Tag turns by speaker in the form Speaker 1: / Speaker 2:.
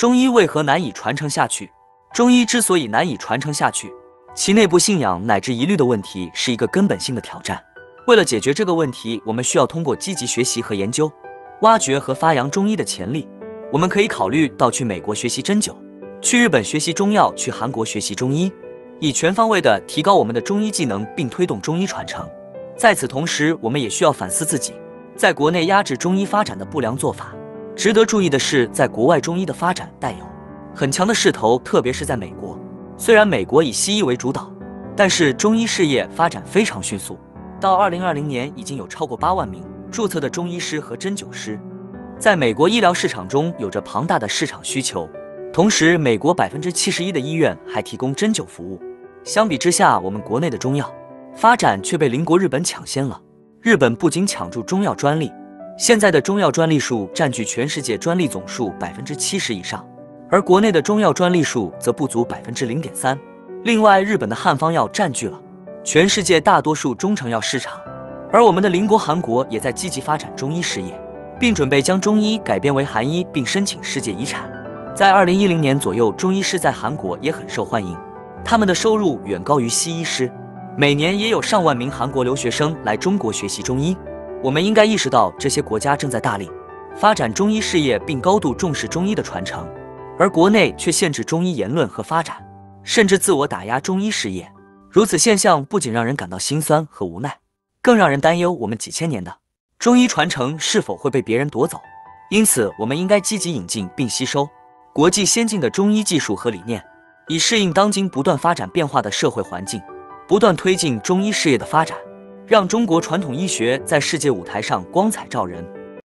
Speaker 1: 中医为何难以传承下去？中医之所以难以传承下去，其内部信仰乃至疑虑的问题是一个根本性的挑战。为了解决这个问题，我们需要通过积极学习和研究，挖掘和发扬中医的潜力。我们可以考虑到去美国学习针灸，去日本学习中药，去韩国学习中医，以全方位地提高我们的中医技能，并推动中医传承。在此同时，我们也需要反思自己在国内压制中医发展的不良做法。值得注意的是，在国外中医的发展带有很强的势头，特别是在美国。虽然美国以西医为主导，但是中医事业发展非常迅速，到2020年已经有超过8万名注册的中医师和针灸师。在美国医疗市场中有着庞大的市场需求，同时美国71%的医院还提供针灸服务。相比之下，我们国内的中药发展却被邻国日本抢先了。日本不仅抢注中药专利，现在的中药专利数占据全世界专利总数70%以上，而国内的中药专利数则不足0.3%。另外，日本的汉方药占据了全世界大多数中成药市场，而我们的邻国韩国也在积极发展中医事业，并准备将中医改编为韩医，并申请世界遗产。在2010年左右，中医师在韩国也很受欢迎，他们的收入远高于西医师，每年也有上万名韩国留学生来中国学习中医。我们应该意识到，这些国家正在大力发展中医事业，并高度重视中医的传承，而国内却限制中医言论和发展，甚至自我打压中医事业。如此现象不仅让人感到心酸和无奈，更让人担忧我们几千年的中医传承是否会被别人夺走。因此，我们应该积极引进并吸收国际先进的中医技术和理念，以适应当今不断发展变化的社会环境，不断推进中医事业的发展，让中国传统医学在世界舞台上光彩照人。